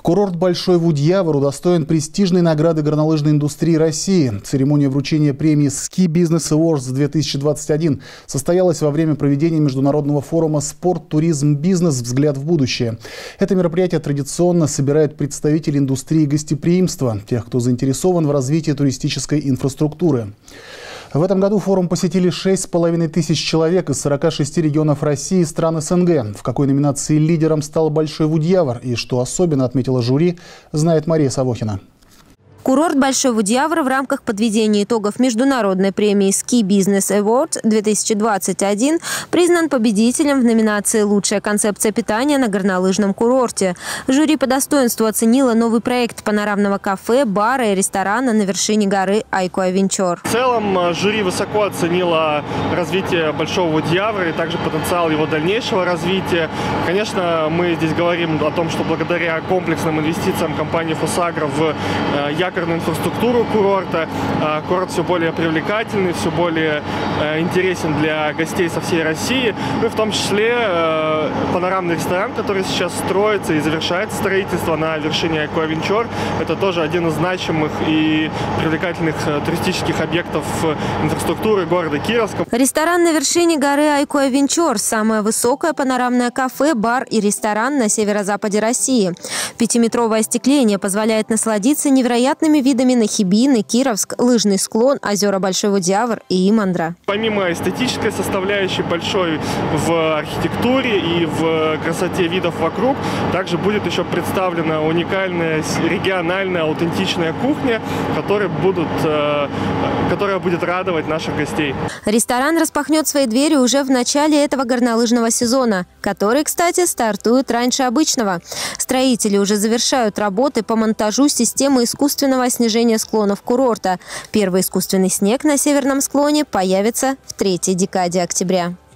Курорт Большой Вудьявор удостоен престижной награды горнолыжной индустрии России. Церемония вручения премии Ski Business Awards 2021 состоялась во время проведения международного форума «Спорт, туризм, бизнес. Взгляд в будущее». Это мероприятие традиционно собирает представителей индустрии гостеприимства, тех, кто заинтересован в развитии туристической инфраструктуры. В этом году форум посетили 6,5 тысяч человек из 46 регионов России и стран СНГ. В какой номинации лидером стал Большой Вудьявор и что особенно отметила жюри, знает Мария Савохина. Курорт Большой Вудьявор в рамках подведения итогов международной премии Ski Business Awards 2021 признан победителем в номинации «Лучшая концепция питания на горнолыжном курорте». Жюри по достоинству оценило новый проект панорамного кафе, бара и ресторана на вершине горы Айкоавенчор. В целом жюри высоко оценило развитие Большого Вудьявора и также потенциал его дальнейшего развития. Конечно, мы здесь говорим о том, что благодаря комплексным инвестициям компании «Фосагро» в якорную инфраструктуру курорта, курорт все более привлекательный, все более интересен для гостей со всей России. Ну и в том числе панорамный ресторан, который сейчас строится и завершает строительство на вершине Айкоавенчор. Это тоже один из значимых и привлекательных туристических объектов инфраструктуры города Кировска. Ресторан на вершине горы Айкоавенчор – самое высокое панорамное кафе, бар и ресторан на северо-западе России. 5-метровое остекление позволяет насладиться невероятными видами на Хибины, Кировск, лыжный склон, озера Большой Вудьявор и Имандра. Помимо эстетической составляющей большой в архитектуре и в красоте видов вокруг, также будет еще представлена уникальная региональная аутентичная кухня, которая будет радовать наших гостей. Ресторан распахнет свои двери уже в начале этого горнолыжного сезона, который, кстати, стартует раньше обычного. Строители уже завершают работы по монтажу системы искусственного снижения склонов курорта. Первый искусственный снег на северном склоне появится в 3-й декаде октября.